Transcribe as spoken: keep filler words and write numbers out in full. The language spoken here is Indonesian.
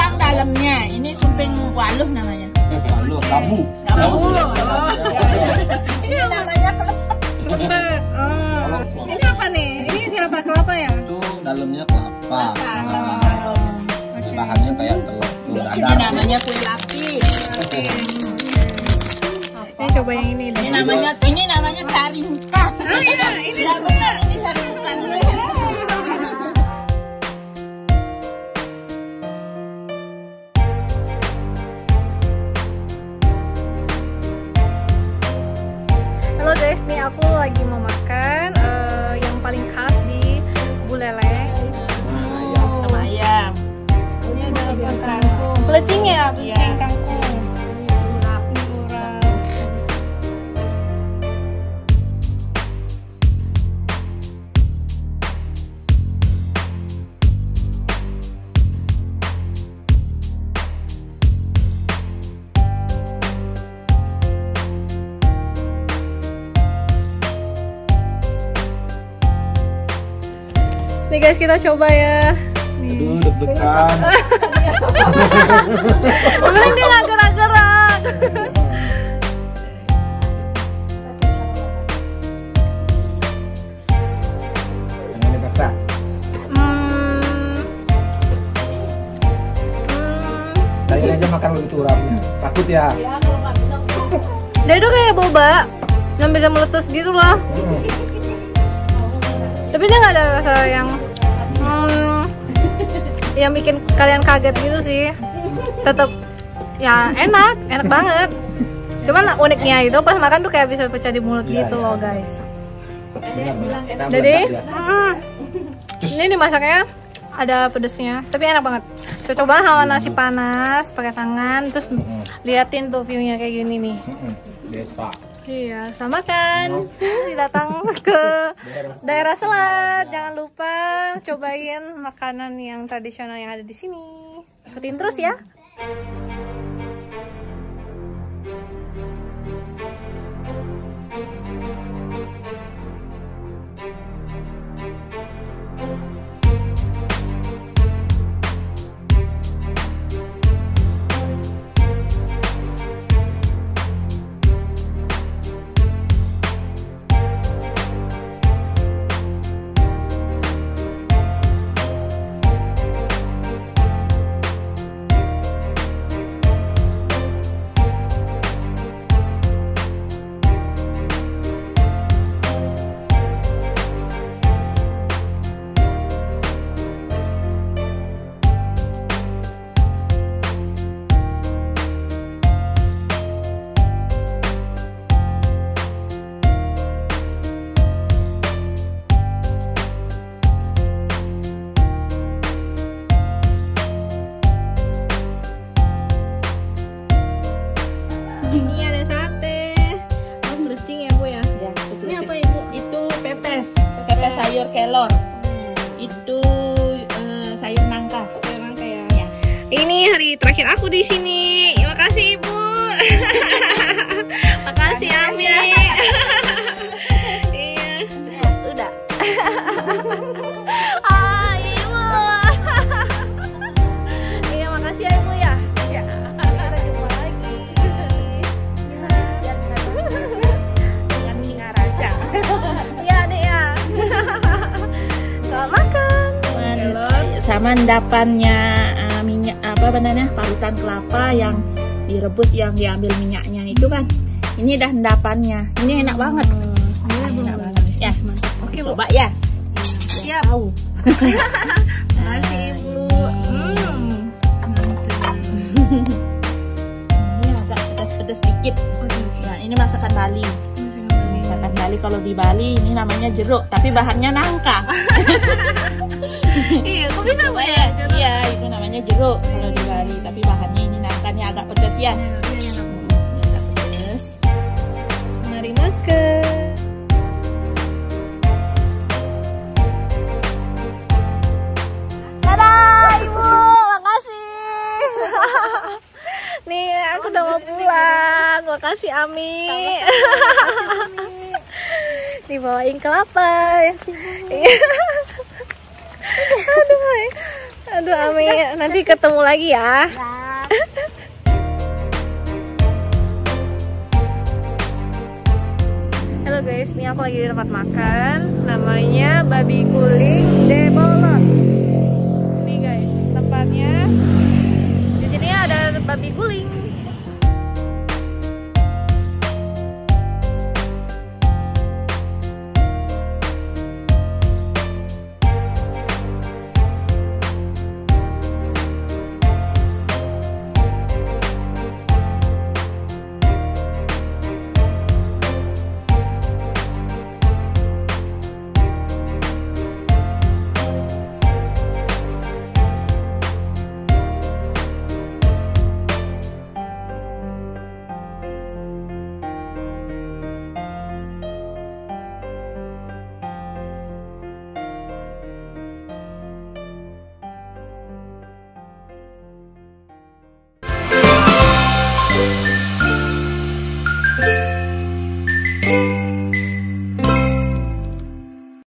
pisang dalamnya. Ini sumping waluh namanya. Waluh, labu. Labu. Ini namanya kelepet. Oh. Ini apa nih? Ini siapa kelapa ya? Itu dalamnya kelapa. Nah, bahannya kayak telur tuh Ini dadar. namanya kue lapis. Ini coba yang ini deh. Ini namanya ini namanya cari muka. Oh iya, ini Ya benar, ini cari muka. Halo guys, nih aku lagi mau makan eh, yang paling khas di Buleleng. Oh, sama ayam. Ini ada kangkung. Peleting ya, peleting Iya. kangkung. Urap. Nih guys, kita coba ya. Aduh, deg-degan. Yang dia nggak gerak-gerak. Jangan dipaksa. Hmm. Hmm. Saya aja makan begitu urapnya. Takut ya. Dia itu kayak boba yang bisa meletus gitu loh. Hmm. Tapi dia nggak ada rasa yang hmm, yang bikin kalian kaget gitu sih. Tetap ya enak, enak banget. Cuman uniknya itu pas makan tuh kayak bisa pecah di mulut Iya, gitu iya. loh guys. Benar-benar. Kita Jadi meledak ya. mm, ini dimasaknya ada pedesnya, tapi enak banget. Cocok banget sama nasi panas pakai tangan, terus Mm-mm. liatin tuh viewnya kayak gini nih. Mm-mm. Desa. Iya, sama kan. Datang ke daerah Selat, jangan lupa cobain makanan yang tradisional yang ada di sini. Ikutin terus ya. Ini ada sate. Oh, belecing ya Bu ya. Ya, betul. Ini apa Ibu? Itu pepes, pepes sayur kelor. Itu eh, sayur nangka. Sayur nangka ya. Ya. Ini hari terakhir aku di sini. Terima kasih Ibu. Makasih Ami. Iya. Udah. Ah, Ibu. Iya, makasih ya Ibu ya. Ya. Kita jumpa lagi. Dengan Singaraja. Iya, Dek ya. Selamat makan. Sama endapannya eh, minyak apa namanya parutan kelapa yang direbus yang diambil minyaknya itu kan. Ini dah endapannya. Ini enak banget. Ini Enak banget. Ya, mantap. Oke, coba ya. Siap. Tahu. Makasih Ibu. Hmm. Ini agak pedas-pedas sedikit. Nah, ini masakan Bali. Masakan Bali kalau di Bali ini namanya jeruk, tapi bahannya nangka. Iya, kok bisa Bu Iya, ya? iya, itu namanya jeruk kalau di Bali, tapi bahannya ini nangkanya agak pedas ya. Agak pedas. Mari makan. Dadah Ibu, makasih. Nih aku udah mau pulang. Makasih Ami. Dibawain kelapa. Aduh, Aduh Ami, nanti ketemu lagi ya. Halo guys, ini aku lagi di tempat makan, namanya Babi Guling De Bolot. Ini guys, tempatnya. Di sini ada babi guling.